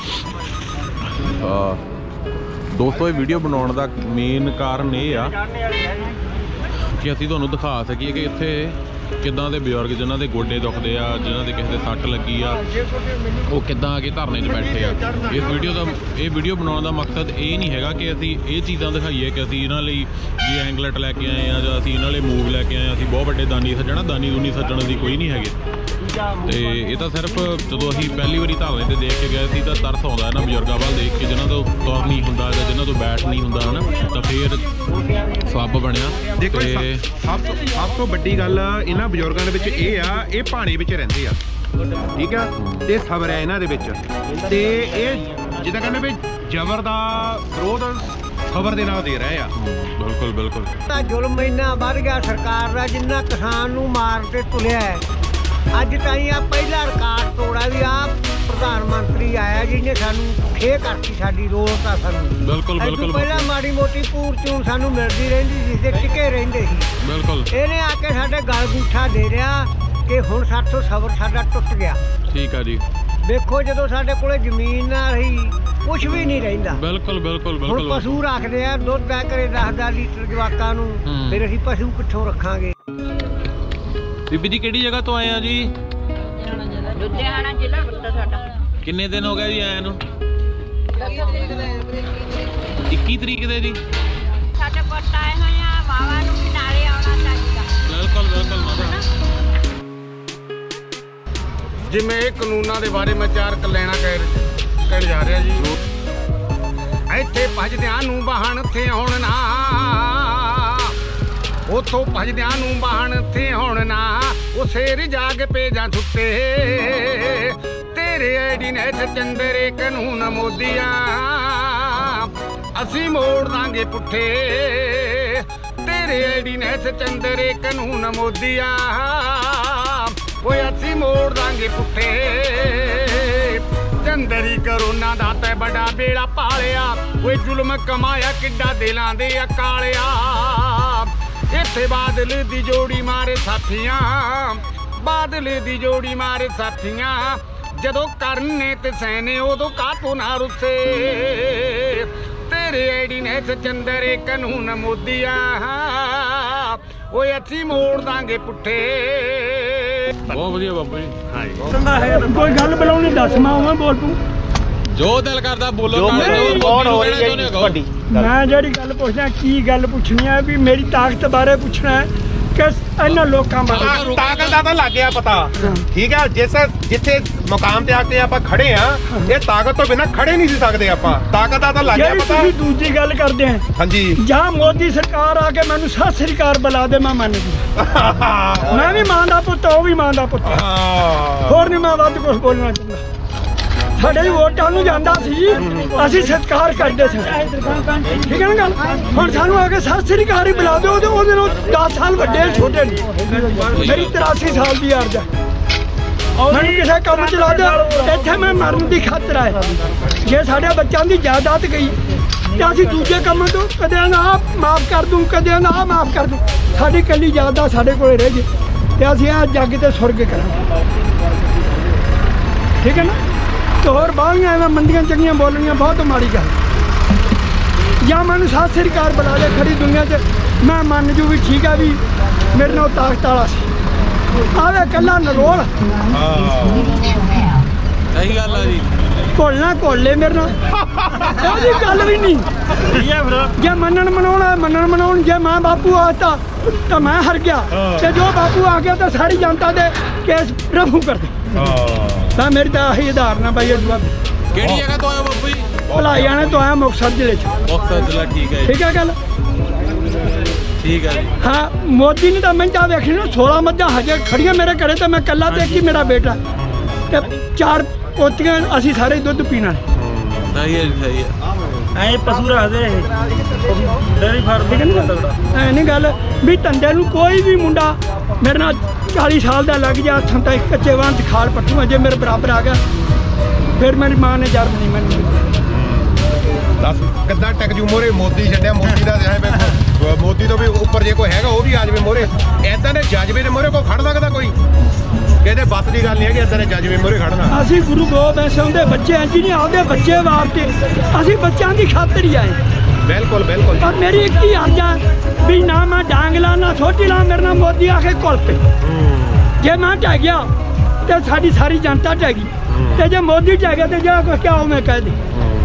[SPEAKER 3] ਦੋਸਤੋ ਇਹ ਵੀਡੀਓ ਬਣਾਉਣ ਦਾ ਮੇਨ ਕਾਰਨ ਇਹ ਆ ਕਿ ਅਸੀਂ ਤੁਹਾਨੂੰ ਦਿਖਾ ਸਕੀਏ ਕਿ ਇੱਥੇ ਕਿੱਦਾਂ ਦੇ ਬਜ਼ੁਰਗ ਜਿਨ੍ਹਾਂ ਦੇ ਗੋਡੇ ਦੁਖਦੇ ਆ, ਜਿਨ੍ਹਾਂ ਦੇ ਕਿਸੇ ਦੇ ਸੱਟ ਲੱਗੀ ਆ, ਉਹ ਕਿੱਦਾਂ ਆ ਕੇ ਧਰਨੇ 'ਚ ਬੈਠੇ ਆ। ਇਹ ਵੀਡੀਓ ਬਣਾਉਣ ਦਾ ਮਕਸਦ ਇਹ ਨਹੀਂ ਹੈਗਾ ਕਿ ਅਸੀਂ ਇਹ ਚੀਜ਼ਾਂ ਦਿਖਾਈਏ ਕਿ ਅਸੀਂ ਇਹਨਾਂ ਲਈ ਜੀ ਐਂਗਲਟ ਲੈ ਕੇ ਆਏ ਆ ਜਾਂ ਅਸੀਂ ਇਹਨਾਂ ਲਈ ਮੂਵ ਲੈ ਕੇ ਆਏ ਆ, ਅਸੀਂ ਬਹੁਤ ਵੱਡੇ ਦਾਨੀ ਸੱਜਣਾ, ਦਾਨੀ ਦੂਨੀ ਸੱਜਣ ਦੀ ਕੋਈ ਨਹੀਂ ਹੈਗੇ। ਤੇ ਇਹ ਤਾਂ ਸਿਰਫ ਜਦੋਂ ਅਸੀਂ ਪਹਿਲੀ ਵਾਰੀ ਧਰਨੇ ਤੇ ਦੇਖ ਕੇ ਗਏ ਸੀ ਤਾਂ ਤਰਸ ਆਉਂਦਾ ਇਹਨਾਂ ਬਜ਼ੁਰਗਾਂ ਵੱਲ ਦੇਖ ਕੇ ਜਿਨ੍ਹਾਂ ਤੋਂ ਤੁਰ ਨਹੀਂ ਹੁੰਦਾ ਜਾਂ ਜਿਨ੍ਹਾਂ ਤੋਂ ਬੈਠ ਨਹੀਂ ਹੁੰਦਾ ਹਨਾ, ਤਾਂ ਫਿਰ ਸਬੱਬ ਬਣਿਆ। ਤੇ ਸਭ ਤੋਂ ਵੱਡੀ ਗੱਲ ਇਹਨਾਂ ਬਜ਼ੁਰਗਾਂ ਦੇ ਵਿੱਚ ਇਹ ਆ, ਇਹ ਭਾਣੇ ਵਿੱਚ ਰਹਿੰਦੇ ਆ, ਠੀਕ ਆ, ਤੇ ਸਬਰ ਹੈ ਇਹਨਾਂ ਦੇ ਵਿੱਚ। ਤੇ ਇਹ ਜਿੱਦਾਂ ਕਹਿੰਦੇ ਵੀ ਜ਼ਬਰ ਦਾ ਵਿਰੋਧ ਖਬਰ ਦੇ ਨਾਲ ਦੇ ਰਹੇ ਆ। ਬਿਲਕੁਲ ਬਿਲਕੁਲ
[SPEAKER 8] ਜ਼ੁਲਮ ਇੰਨਾ ਵੱਧ ਗਿਆ ਸਰਕਾਰ ਦਾ, ਜਿੰਨਾ ਕਿਸਾਨ ਨੂੰ ਮਾਰ ਕੇ ਤੁਲਿਆ ਅੱਜ ਤਾਈਂ ਆ ਪਹਿਲਾ ਰਿਕਾਰਡ ਤੋੜਾ ਵੀ ਆ ਪ੍ਰਧਾਨ ਮੰਤਰੀ ਆਇਆ ਜਿਹਨੇ ਸਾਨੂੰ ਖੇ ਕਰਤੀ ਸਾਡੀ ਰੋਲਤਾ ਸਾਨੂੰ।
[SPEAKER 2] ਬਿਲਕੁਲ
[SPEAKER 8] ਪਹਿਲਾਂ ਮਾੜੀ ਮੋਟੀ ਪੂਰ ਚੂਨ ਸਾਨੂੰ ਮਿਲਦੀ ਰਹਿੰਦੀ ਸੀ ਤੇ ਟਿਕੇ ਰਹਿੰਦੇ ਸੀ।
[SPEAKER 2] ਬਿਲਕੁਲ
[SPEAKER 8] ਇਹਨੇ ਆ ਕੇ ਸਾਡੇ ਗਲ ਗੂਠਾ ਦੇ ਰਿਹਾ ਕਿ ਹੁਣ ਸਾਥੋਂ ਸਬਰ ਸਾਡਾ ਟੁੱਟ ਗਿਆ।
[SPEAKER 2] ਠੀਕ ਆ ਜੀ।
[SPEAKER 8] ਦੇਖੋ ਜਦੋਂ ਸਾਡੇ ਕੋਲੇ ਜ਼ਮੀਨ ਨਾ ਰਹੀ ਕੁਛ ਵੀ ਨਹੀਂ ਰਹਿੰਦਾ।
[SPEAKER 2] ਬਿਲਕੁਲ
[SPEAKER 8] ਹੁਣ ਪਸ਼ੂ ਰੱਖਦੇ ਆ, ਦੁੱਧ ਦਾ ਕਰੇ 10-10 ਲੀਟਰ ਜਵਾਕਾਂ ਨੂੰ, ਫਿਰ ਅਸੀਂ ਪਸ਼ੂ ਕਿੱਥੋਂ ਰੱਖਾਂਗੇ।
[SPEAKER 2] ਬੀਬੀ ਜੀ ਕਿਹੜੀ ਜਗ੍ਹਾ ਤੋਂ ਆਏ ਆ ਜੀ?
[SPEAKER 9] ਲੁਧਿਆਣਾ ਜ਼ਿਲ੍ਹਾ ਬੱਤਾ ਸਾਡਾ।
[SPEAKER 2] ਕਿੰਨੇ ਦਿਨ ਹੋ ਗਏ ਜੀ ਆਏ ਨੂੰ? 21 ਤਰੀਕ ਦੇ ਜੀ।
[SPEAKER 9] ਸਾਡੇ ਪੁੱਤ ਆਏ ਹੋਏ ਆ, ਮਾਵਾਂ ਨੂੰ ਵੀ ਨਾਲੇ ਆਉਣਾ ਚਾਹੀਦਾ।
[SPEAKER 2] ਬਿਲਕੁਲ
[SPEAKER 10] ਜਿਵੇਂ ਇਹ ਕਾਨੂੰਨਾਂ ਦੇ ਬਾਰੇ ਮੈਂ ਚਾਰ ਲੈਣਾ ਕਹਿ ਜਾ ਰਿਹਾ ਜੀ। ਇੱਥੇ ਭਜਦਿਆਂ ਨੂੰ ਵਾਹਣ ਥੇ ਆਉਣ ਨਾ, ਉਥੋਂ ਭਜਦਿਆਂ ਨੂੰ ਵਾਹਣ ਥੇ ਆਉਣ ਨਾ, ਉਹ ਸ਼ੇਰ ਜਾਗ ਪੇ ਜਾਂ ਛੁੱਟੇ ਤੇਰੇ ਐਡੀ ਨੇ ਚੰਦਰੇ ਕਾਨੂੰਨ ਮੋਦੀਆਂ, ਅਸੀਂ ਮੋੜ ਦਾਂਗੇ ਪੁੱਠੇ ਤੇਰੇ ਐਡੀ ਨੇ ਚੰਦਰੇ ਕਾਨੂੰਨ ਮੋਦੀਆ ਓਏ ਅਸੀਂ ਮੋੜ ਦਾਂਗੇ ਪੁੱਠੇ ਚੰਦਰੀ ਕਰੋਨਾ ਦਾ ਤੈ ਬੜਾ ਬੇੜਾ ਪਾਲਿਆ ਓਏ ਜ਼ੁਲਮ ਕਮਾਇਆ ਕਿੱਡਾ ਦਿਲਾਂ ਦੇ ਅਕਾਲਿਆ ਇੱਥੇ ਬਾਦਲ ਦੀ ਜੋੜੀ ਮਾਰੇ ਸਾਥੀਆਂ ਬਾਦਲ ਦੀ ਜੋੜੀ ਮਾਰੇ ਸਾਥੀਆਂ ਜਦੋਂ ਕਰਨੇ ਤੇ ਸੈਨੇ ਉਦੋਂ ਕਾਤੋਂ ਨਾ ਰੁੱਸੇ ਤੇਰੇ ਐਡੀ ਨੇ ਚੰਦਰੇ ਕਾਨੂੰਨ ਮੋਦੀਆ ਓਏ ਅਸੀਂ ਮੋੜ ਦਾਂਗੇ ਪੁੱਠੇ
[SPEAKER 2] ਬਹੁਤ ਵਧੀਆ ਬਾਬਾ ਜੀ।
[SPEAKER 10] ਹਾਂਜੀ
[SPEAKER 4] ਕੋਈ ਗੱਲ ਬੁਲਾਉਣੀ ਦੱਸ ਮੈਂ ਉਵੇਂ ਬੋਲ ਤੂੰ
[SPEAKER 2] ਜੋ ਦਿਲ ਕਰਦਾ ਬੋਲੋ।
[SPEAKER 4] ਮੈਂ ਜਿਹੜੀ ਗੱਲ ਪੁੱਛਦਾ ਕੀ ਗੱਲ ਪੁੱਛਣੀ ਹੈ ਵੀ ਮੇਰੀ ਤਾਕਤ ਬਾਰੇ ਪੁੱਛਣਾ ਹੈ ਕਿ ਇਹਨਾਂ ਲੋਕਾਂ ਬਾਰੇ।
[SPEAKER 3] ਤਾਕਤ ਦਾ ਤਾਂ ਲੱਗ ਗਿਆ ਪਤਾ, ਠੀਕ ਹੈ। ਜਿੱਥੇ ਮੁਕਾਮ ਤੇ ਆ ਕੇ ਆਪਾਂ ਖੜੇ ਆ, ਇਹ ਤਾਕਤ ਤੋਂ ਬਿਨਾਂ ਖੜੇ ਨਹੀਂ ਸੀ ਸਕਦੇ ਆਪਾਂ। ਤਾਕਤ ਦਾ ਤਾਂ ਲੱਗ ਗਿਆ ਪਤਾ।
[SPEAKER 4] ਤੁਸੀਂ ਦੂਜੀ ਗੱਲ ਕਰਦੇ ਆ
[SPEAKER 3] ਹਾਂਜੀ,
[SPEAKER 4] ਜਾਂ ਮੋਦੀ ਸਰਕਾਰ ਆ ਕੇ ਮੈਨੂੰ ਸਤਿ ਸ੍ਰੀ ਅਕਾਲ ਬੁਲਾ ਦੇ, ਮੈਂ ਮੰਨ ਜੂ। ਮੈਂ ਵੀ ਮਾਂ ਦਾ ਪੁੱਤ, ਉਹ ਵੀ ਮਾਂ ਦਾ ਪੁੱਤ, ਹੋਰ ਨਹੀਂ ਮੈਂ ਵੱਧ ਕੁਝ ਬੋਲਣਾ ਚਾਹੁੰਦਾ। ਸਾਡੇ ਵੋਟਾਂ ਨੂੰ ਜਾਂਦਾ ਸੀ, ਅਸੀਂ ਸਤਿਕਾਰ ਕਰਦੇ ਸੀ, ਠੀਕ ਹੈ ਨਾ ਗੱਲ। ਹੁਣ ਸਾਨੂੰ ਆ ਕੇ ਸਤਿ ਸ੍ਰੀ ਅਕਾਲ ਹੀ ਬੁਲਾ ਦਿਓ, ਉਹਦੇ ਨਾਲ 10 ਸਾਲ ਵੱਡੇ ਛੋਟੇ ਨੇ। ਮੇਰੀ 83 ਸਾਲ ਦੀ ਅਰਜ਼ ਹੈ, ਮੈਨੂੰ ਕਿਸੇ ਕੰਮ ਚ ਲਾ ਦਿਓ, ਇੱਥੇ ਮੈਂ ਮਰਨ ਦੀ ਖਾਤਰ ਹੈ। ਜੇ ਸਾਡੇ ਬੱਚਿਆਂ ਦੀ ਜਾਇਦਾਦ ਗਈ ਤੇ ਅਸੀਂ ਦੂਜੇ ਕੰਮਾਂ ਤੋਂ ਕਦੇ ਨਾ ਮਾਫ ਕਰ ਦੂੰ, ਕਦੇ ਨਾ ਮਾਫ ਕਰ ਦੂੰ। ਸਾਡੀ ਇਕੱਲੀ ਜਾਇਦਾਦ ਸਾਡੇ ਕੋਲ ਰਹਿ ਜੇ ਤੇ ਅਸੀਂ ਆ ਜੱਗ ਤੇ ਸੁਰਗ ਕਰਾਂਗੇ, ਠੀਕ ਹੈ ਨਾ। ਤੇ ਹੋਰ ਬਾਹਲੀਆਂ ਐਵੇਂ ਮੰਡੀਆਂ ਚੰਗੀਆਂ ਬੋਲਣੀਆਂ ਬਹੁਤ ਮਾੜੀ ਗੱਲ। ਜਾਂ ਮੈਨੂੰ ਸਤਿ ਸ੍ਰੀ ਅਕਾਲ ਬੁਲਾ ਦੇ ਖੜੀ ਦੁਨੀਆ 'ਚ, ਮੈਂ ਮੰਨ ਜੂ ਵੀ ਠੀਕ ਹੈ ਵੀ ਮੇਰੇ ਨਾਲ ਤਾਕਤ ਵਾਲਾ ਸੀ। ਆਵੇ ਕੱਲਾ ਨਰੋਲ
[SPEAKER 2] ਸਹੀ ਗੱਲ ਆ ਜੀ।
[SPEAKER 4] ਘੋਲਣਾ ਘੋਲ ਲੈ ਮੇਰੇ ਨਾਲ, ਉਹਦੀ ਗੱਲ ਵੀ ਨਹੀਂ। ਜੇ ਮੰਨਣ ਮਨਾਉਣ ਜੇ ਮੈਂ ਬਾਪੂ ਆਤਾ ਤਾਂ ਮੈਂ ਹਰ ਗਿਆ, ਤੇ ਜੋ ਬਾਪੂ ਆ ਗਿਆ ਤਾਂ ਸਾਰੀ ਜਨਤਾ ਦੇ ਕੇਸ ਰਫੂ ਕਰ ਦੇ। ਤਾਂ ਮੇਰੀ ਤਾਂ ਆਹੀ ਉਦਾਹਰਨ ਆ ਬਾਈ। ਜਵਾਬ
[SPEAKER 2] ਕਿਹੜੀ ਜਗ੍ਹਾ ਤੋਂ ਆਇਆ ਬਾਪੂ ਜੀ?
[SPEAKER 4] ਭਲਾਈਆਣੇ ਤੋਂ ਆਇਆ, ਮੁਕਤਸਰ ਜ਼ਿਲ੍ਹੇ 'ਚ।
[SPEAKER 2] ਮੁਕਤਸਰ ਜ਼ਿਲ੍ਹਾ, ਠੀਕ ਹੈ ਜੀ।
[SPEAKER 4] ਠੀਕ ਹੈ ਗੱਲ,
[SPEAKER 2] ਠੀਕ ਹੈ ਜੀ।
[SPEAKER 4] ਹਾਂ, ਮੋਦੀ ਨੇ ਤਾਂ ਮਹਿੰਗਾ ਵੇਖੀ ਨਾ, 16 ਮੱਝਾਂ ਹਜੇ ਖੜੀਆਂ ਮੇਰੇ ਘਰੇ, ਤੇ ਮੈਂ ਕੱਲਾ ਤੇ ਇੱਕ ਹੀ ਮੇਰਾ ਬੇਟਾ ਤੇ 4 ਪੋਤੀਆਂ, ਅਸੀਂ ਸਾਰੇ ਦੁੱਧ ਪੀਣਾ।
[SPEAKER 2] ਸਹੀ ਹੈ ਜੀ, ਸਹੀ ਹੈ।
[SPEAKER 5] ਐ ਪਸ਼ੂ ਰੱਖਦੇ ਡੇਅਰੀ ਫਾਰਮ।
[SPEAKER 4] ਐ ਨਹੀਂ ਗੱਲ ਵੀ ਧੰਦੇ ਨੂੰ ਕੋਈ ਵੀ ਮੁੰਡਾ ਮੇਰੇ ਨਾਲ 40 ਸਾਲ ਦਾ ਲੱਗ ਜਾ ਹੱਥਾਂ ਤਾਂ ਇੱਕ ਕੱਚੇ ਵਾਂ 'ਚ ਖਾਲ ਪੱਟੂਆਂ। ਜੇ ਮੇਰੇ ਬਰਾਬਰ ਆ ਗਿਆ ਫਿਰ ਮੇਰੀ ਮਾਂ ਨੇ ਜਰਮ ਨਹੀਂ ਮੈਨੂੰ।
[SPEAKER 3] ਦੱਸ ਕਿੱਦਾਂ ਟਕ ਜੂ ਮੋਰੇ? ਮੋਦੀ ਛੱਡਿਆ, ਮੋਦੀ ਦਾ ਮੋਦੀ ਤੋਂ ਵੀ ਉੱਪਰ ਜੇ ਕੋਈ ਹੈਗਾ ਉਹ ਵੀ ਆ ਜਾਵੇ ਮੋਰੇ। ਏਦਾਂ ਦੇ ਜਜ਼ਬੇ ਦੇ ਮੋਰੇ ਕੋਈ ਖੜ ਸਕਦਾ? ਕੋਈ ਇਹਦੇ ਬੱਸ ਦੀ ਗੱਲ ਨਹੀਂ ਹੈਗੀ ਏਦਾਂ ਦੇ ਜਜ਼ਬੇ ਮੋਰੇ ਖੜਨਾ।
[SPEAKER 4] ਅਸੀਂ ਗੁਰੂ ਗੋਬਿੰਦ ਸਿੰਘ ਦੇ ਬੱਚੇ ਹਾਂ ਜੀ, ਨਹੀਂ ਆਪਦੇ ਬੱਚੇ ਵਾਸਤੇ ਅਸੀਂ ਬੱਚਿਆਂ ਦੀ ਖਾਤਰ ਹੀ ਆਏ।
[SPEAKER 3] ਬਿਲਕੁਲ ਬਿਲਕੁਲ।
[SPEAKER 4] ਪਰ ਮੇਰੀ ਇੱਕ ਹੀ ਅਰਜ਼ ਆ ਵੀ ਨਾ ਮੈਂ ਡਾਂਗ ਲਾ ਨਾ ਛੋਟੀ ਲਾ, ਮੇਰੇ ਨਾਲ ਮੋਦੀ ਆ ਕੇ ਘੁਲ ਪਏ। ਜੇ ਮੈਂ ਢਹਿ ਗਿਆ ਤੇ ਸਾਡੀ ਸਾਰੀ ਜਨਤਾ ਢਹਿ ਗਈ, ਤੇ ਜੇ ਮੋਦੀ ਢਹਿ ਗਿਆ ਤੇ ਜਿਹੜਾ ਕੁਛ ਕਿਹਾ ਉਹ ਮੈਂ ਕਹਿ ਦੇ।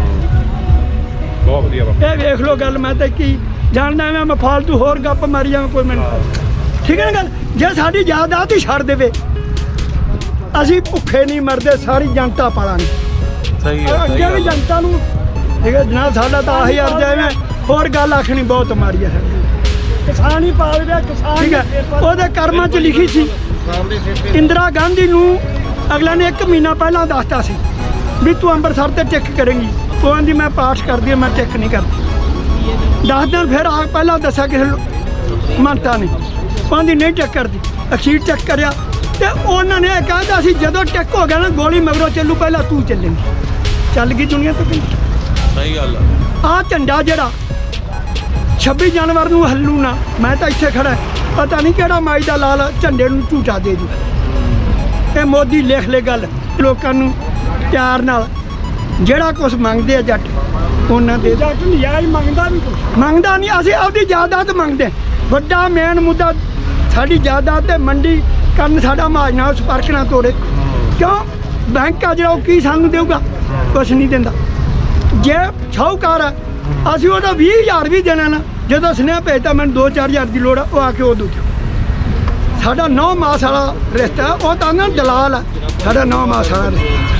[SPEAKER 3] ਬਹੁਤ ਵਧੀਆ ਬਾਬਾ।
[SPEAKER 4] ਇਹ ਵੇਖ ਲੋ ਗੱਲ, ਮੈਂ ਤਾਂ ਕੀ ਜਾਣਦਾ ਮੈਂ ਫਾਲਤੂ ਹੋਰ ਗੱਪ ਮਾਰੀ ਜਾਵਾਂ ਕੋਈ ਮੈਨੂੰ, ਠੀਕ ਹੈ ਨਾ ਗੱਲ। ਜੇ ਸਾਡੀ ਜਾਇਦਾਦ ਹੀ ਛੱਡ ਦੇਵੇ, ਅਸੀਂ ਭੁੱਖੇ ਨਹੀਂ ਮਰਦੇ, ਸਾਰੀ ਜਨਤਾ ਪਾਲਾਂਗੇ।
[SPEAKER 2] ਸਹੀ ਹੈ,
[SPEAKER 4] ਅੱਗੇ ਵੀ ਜਨਤਾ ਨੂੰ, ਠੀਕ ਹੈ ਜਨਾਬ। ਸਾਡਾ ਤਾਂ ਆਹੀ ਅਰਜ਼ ਹੈ, ਹੋਰ ਗੱਲ ਆਖਣੀ ਬਹੁਤ ਮਾਰੀ ਹੈ। ਕਿਸਾਨ ਹੀ ਪਾਲ ਰਿਹਾ, ਕਿਸਾਨ, ਠੀਕ ਹੈ। ਉਹਦੇ ਕਰਮਾਂ 'ਚ ਲਿਖੀ ਸੀ। ਇੰਦਰਾ ਗਾਂਧੀ ਨੂੰ ਅਗਲਾ ਨੇ 1 ਮਹੀਨਾ ਪਹਿਲਾਂ ਦੱਸਤਾ ਸੀ ਵੀ ਤੂੰ ਅੰਮ੍ਰਿਤਸਰ ਤੇ ਟਿਕ ਕਰੇਂਗੀ। ਉਹ ਕਹਿੰਦੀ ਮੈਂ ਪਾਠ ਕਰਦੀ, ਮੈਂ ਟਿਕ ਨਹੀਂ ਕਰਦੀ। 10 ਦਿਨ ਫਿਰ ਆ ਪਹਿਲਾਂ ਦੱਸਿਆ ਕਿਸੇ ਮੰਨਤਾ ਨੇ, ਕਹਿੰਦੀ ਨਹੀਂ ਟਿਕ ਕਰਦੀ। ਅਖੀਰ ਚੈੱਕ ਕਰਿਆ ਤੇ ਉਹਨਾਂ ਨੇ ਇਹ ਕਹਿੰਦਾ ਸੀ ਜਦੋਂ ਟਿਕ ਹੋ ਗਿਆ ਨਾ ਗੋਲੀ ਮਗਰੋਂ ਚੱਲੂ, ਪਹਿਲਾਂ ਤੂੰ ਚੱਲੇਂਗੀ। ਚੱਲ ਗਈ ਦੁਨੀਆ ਤੋਂ।
[SPEAKER 2] ਸਹੀ ਗੱਲ
[SPEAKER 4] ਆ ਝੰਡਾ ਜਿਹੜਾ 26 ਜਨਵਰੀ ਨੂੰ ਹੱਲੂ ਨਾ, ਮੈਂ ਤਾਂ ਇੱਥੇ ਖੜਾ, ਪਤਾ ਨਹੀਂ ਕਿਹੜਾ ਮਾਈ ਦਾ ਲਾਲ ਝੰਡੇ ਨੂੰ ਝੂਟਾ ਦੇ ਦੂ। ਇਹ ਮੋਦੀ ਲਿਖ ਲੈ ਗੱਲ, ਲੋਕਾਂ ਨੂੰ ਪਿਆਰ ਨਾਲ ਜਿਹੜਾ ਕੁਝ ਮੰਗਦੇ ਆ ਜੱਟ ਉਹਨਾਂ ਦੇ। ਜੱਟ ਨਜਾਇਜ਼ ਮੰਗਦਾ ਵੀ ਕੁਛ ਮੰਗਦਾ ਨਹੀਂ, ਅਸੀਂ ਆਪਦੀ ਜਾਇਦਾਦ ਮੰਗਦੇ। ਵੱਡਾ ਮੇਨ ਮੁੱਦਾ ਸਾਡੀ ਜਾਇਦਾਦ ਤੇ ਮੰਡੀ ਕਰਨ, ਸਾਡਾ ਮਹਾਜਨਾ ਉਸ ਫਰਕ ਨਾ ਤੋੜੇ। ਕਿਉਂ? ਬੈਂਕ ਆ ਜਿਹੜਾ ਉਹ ਕੀ ਸਾਨੂੰ ਦੇਊਗਾ? ਕੁਛ ਨਹੀਂ ਦਿੰਦਾ। ਜੇ ਸ਼ਾਹੂਕਾਰ ਹੈ, ਅਸੀਂ ਉਹਦਾ 20,000 ਵੀ ਦੇਣਾ ਨਾ, ਜਦੋਂ ਸੁਨੇਹਾ ਭੇਜਦਾ ਮੈਨੂੰ 2-4 ਹਜ਼ਾਰ ਦੀ ਲੋੜ ਆ, ਉਹ ਆ ਕੇ ਉਹ ਦੂਜਾ। ਸਾਡਾ 9 ਮਾਸ ਵਾਲਾ ਰਿਸ਼ਤਾ, ਉਹ ਤਾਂ ਨਾ ਦਲਾਲ ਹੈ। ਸਾਡਾ 9 ਮਾਸ ਵਾਲਾ ਰਿਸ਼ਤਾ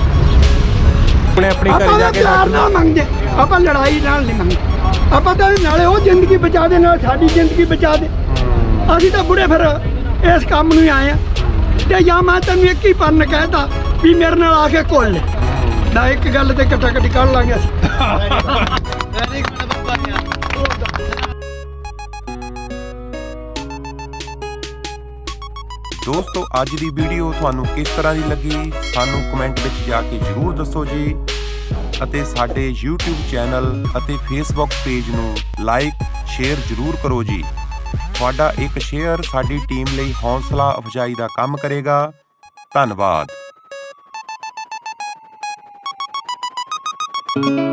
[SPEAKER 4] ਆਪਾਂ ਪਿਆਰ ਨਾਲ ਮੰਗਦੇ, ਆਪਾਂ ਲੜਾਈ ਨਾਲ ਨਹੀਂ ਮੰਗਦੇ। ਆਪਾਂ ਤਾਂ ਨਾਲੇ ਉਹ ਜ਼ਿੰਦਗੀ ਬਚਾ ਦੇ, ਨਾਲ ਸਾਡੀ ਜ਼ਿੰਦਗੀ ਬਚਾ ਦੇ। ਅਸੀਂ ਤਾਂ ਬੁੜੇ ਫਿਰ ਇਸ ਕੰਮ ਨੂੰ ਹੀ ਆਏ ਆ। ਤੇ ਜਾਂ ਮੈਂ ਤੈਨੂੰ ਇੱਕ ਹੀ ਪੰਨ ਕਹਿਤਾ ਵੀ ਮੇਰੇ ਨਾਲ ਆ ਕੇ ਘੁਲ ਲੈ, ਨਾ ਇੱਕ ਗੱਲ ਤੇ ਕੱਟਾ ਕੱਟੀ ਕੱਢ ਲਾਂਗੇ ਅਸੀਂ।
[SPEAKER 3] ਦੋਸਤੋ ਅੱਜ ਦੀ ਵੀਡੀਓ ਤੁਹਾਨੂੰ ਕਿਸ ਤਰ੍ਹਾਂ ਦੀ ਲੱਗੀ ਸਾਨੂੰ ਕਮੈਂਟ ਵਿੱਚ ਜਾ ਕੇ ਜ਼ਰੂਰ ਦੱਸੋ ਜੀ ਅਤੇ ਸਾਡੇ YouTube ਚੈਨਲ ਅਤੇ Facebook ਪੇਜ ਨੂੰ ਲਾਈਕ ਸ਼ੇਅਰ ਜ਼ਰੂਰ ਕਰੋ ਜੀ। ਤੁਹਾਡਾ ਇੱਕ ਸ਼ੇਅਰ ਸਾਡੀ ਟੀਮ ਲਈ ਹੌਸਲਾ ਅਫਜ਼ਾਈ ਦਾ ਕੰਮ ਕਰੇਗਾ। ਧੰਨਵਾਦ।